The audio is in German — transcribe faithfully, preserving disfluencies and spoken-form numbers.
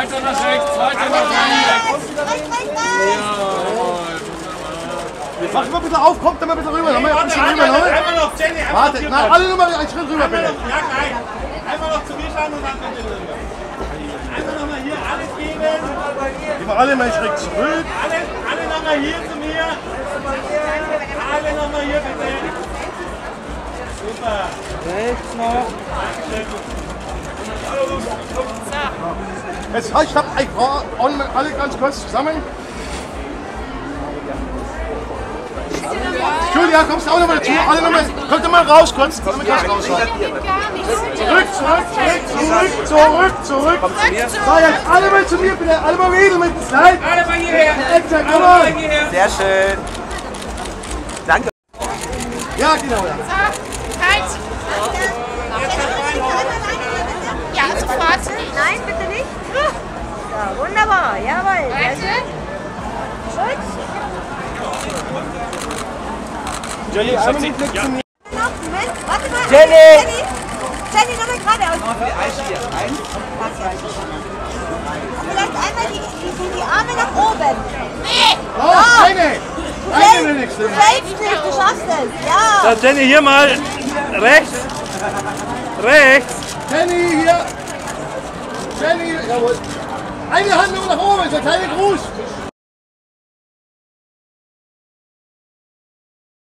Weiter nach rechts, weiter nach rechts. Mach mal bitte auf, kommt da mal bitte rüber. Noch mal ein bisschen rüber, noch. Einmal noch, Jenny, einmal Warte, nein, alle nur mal einen Schritt rüber, bitte. Ja, nein. Einmal noch zu mir schauen und dann bitte rüber. Einfach nochmal hier alles geben. Gehen wir alle mal einen Schritt zurück. Alle, alle nochmal hier zu mir. Alle nochmal hier bitte. Super. Rechts noch. Jetzt halt, stopp, ich brauche alle ganz kurz zusammen. Julia, kommst du auch noch mal dazu? Alle noch mal, kommt mal raus kurz. Damit das raus. Zurück, zurück, zurück, zurück, zurück, zurück. So, jetzt alle mal zu mir, bitte. Alle mal wedel mit dem Slide. Alle mal hierher. Exakt, komm mal. Sehr schön. Danke. Ja, genau. Ja. Halt! Ja, sofort. Nein, bitte nicht. Ja, wunderbar. Jawohl. Sehr schön. Gut. Jenny, einmal mit Blick zu mir. Noch, Moment. Warte mal. Jenny! Jenny, Jenny nochmal geradeaus. Vielleicht einmal die, die, die Arme nach oben. Oh, Jenny! Eine wenigstens. Du fällst nicht, du schaffst es. Ja. So, Jenny, hier mal. Rechts. Rechts. Jenny, hier. Jenny, jawohl. Eine Hand nur nach oben, so ein kleiner Gruß.